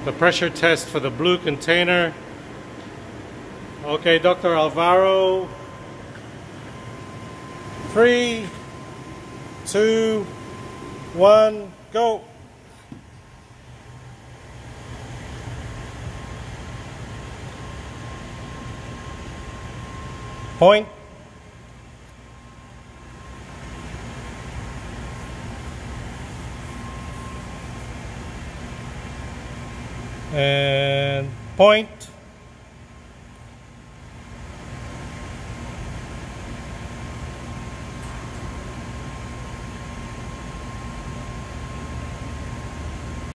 the pressure test for the blue container. Okay, Dr. Alvaro. 3, 2, 1, go. Point. And point.